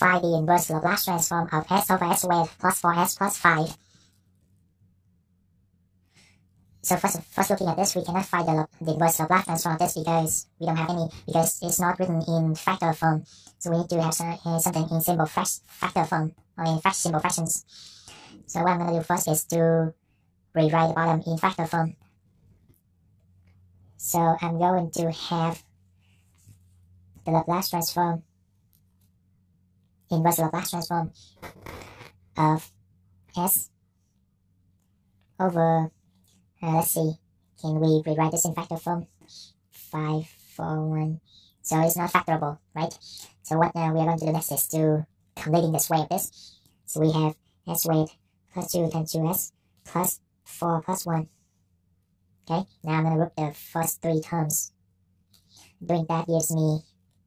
find the inverse Laplace transform of s over s squared plus 4s plus 5. So first looking at this, we cannot find the inverse Laplace transform of this because we don't have any, because it's not written in factor form. So we need to have something in simple factor form, or in simple fractions. So what I'm going to do first is to rewrite the bottom in factor form. So I'm going to have the Laplace transform, inverse Laplace transform of s over, let's see, can we rewrite this in factor form? 5, 4, 1. So it's not factorable, right? So what we are going to do next is to completing the square of this. So we have s squared plus 2 times 2s plus 4 plus 1. Okay, now I'm going to group the first 3 terms. Doing that gives me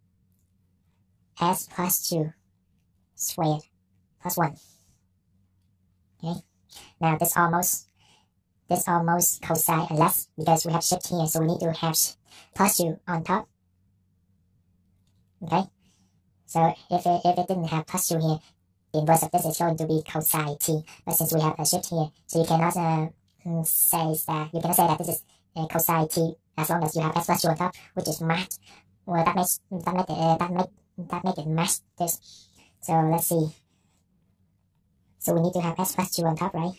s plus 2 squared plus 1. Okay, now this almost coincide unless, because we have shift here, so we need to have plus 2 on top. Okay, so if it didn't have plus 2 here, the inverse of this is going to be cosine t. But since we have a shift here, so you cannot say that this is cosine t as long as you have s plus 2 on top, which is matched. Well, that make it match this. So let's see. So we need to have s plus 2 on top, right?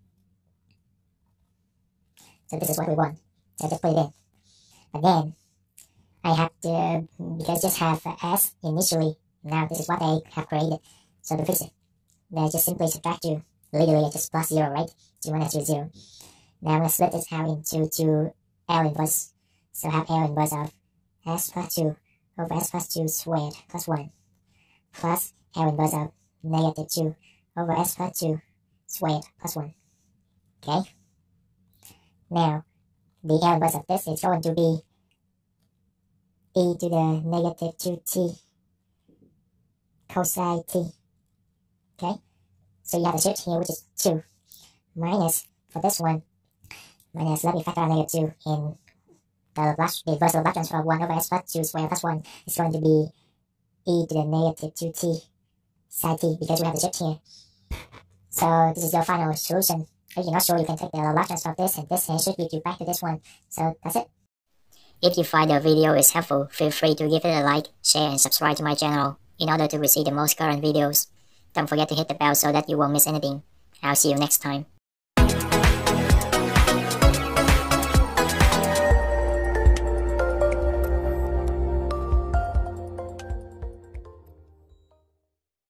So this is what we want. So just put it in. But then I have to, because just have s initially. Now this is what I have created. So to fix it, then I just simply subtract 2. Literally it's just plus 0, right? 2 minus 2 0. Now I'm going to split this out into L inverse. So have L inverse of s plus 2 over s plus 2 squared plus 1 plus L inverse of negative 2 over s plus 2 squared plus 1. Okay? Now, the L inverse of this is going to be e to the negative 2t cosine t. Okay? So you have a shift here, which is 2 minus, for this one, minus, let me factor out negative 2 in the inverse Laplace transform of 1 over s plus 2 squared plus 1 is going to be e to the negative 2t sine t, because we have the shift here. So this is your final solution. If you're not sure, you can take the Laplace transform of this, and this should give you back to this one. So that's it. If you find the video is helpful, feel free to give it a like, share, and subscribe to my channel in order to receive the most current videos. Don't forget to hit the bell so that you won't miss anything. I'll see you next time.